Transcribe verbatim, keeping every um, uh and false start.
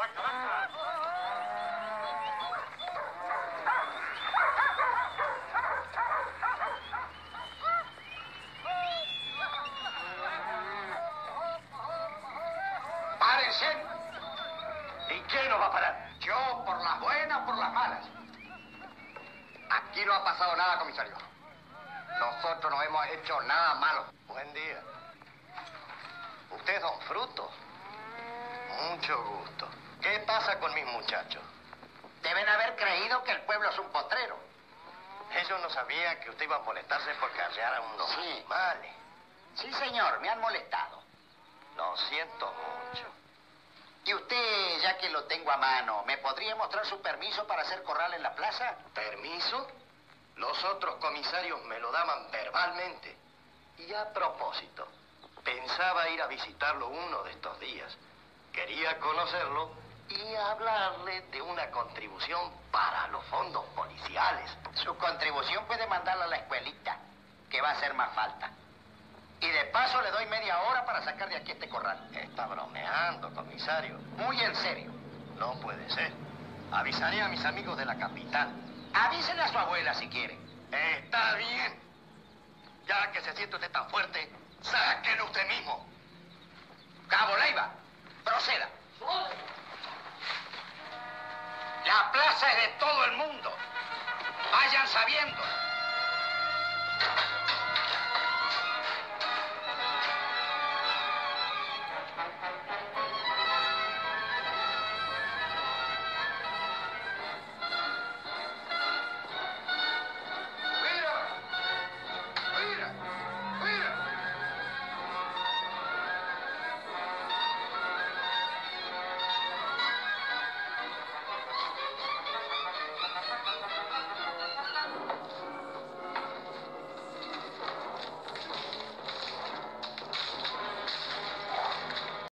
¡Párense! ¿Y quién nos va a parar? Yo, por las buenas o por las malas. Aquí no ha pasado nada, comisario. Nosotros no hemos hecho nada malo. Buen día. Usted es don Fruto. Mucho gusto. ¿Qué pasa con mis muchachos? Deben haber creído que el pueblo es un potrero. Ellos no sabían que usted iba a molestarse porque arrearan unos Sí. animales. Sí, señor, me han molestado. Lo siento mucho. Y usted, ya que lo tengo a mano, ¿me podría mostrar su permiso para hacer corral en la plaza? ¿Permiso? Los otros comisarios me lo daban verbalmente. Y a propósito, pensaba ir a visitarlo uno de estos días. Quería conocerlo y hablarle de una contribución para los fondos policiales. Su contribución puede mandarla a la escuelita, que va a hacer más falta. Y de paso le doy media hora para sacar de aquí este corral. Está bromeando, comisario. Muy en serio. No puede ser. Avisaré a mis amigos de la capital. Avísenle a su abuela si quiere. Está bien. Ya que se siente usted tan fuerte, sáquelo usted mismo. Cabo Leiva, proceda. La plaza es de todo el mundo. Vayan sabiendo.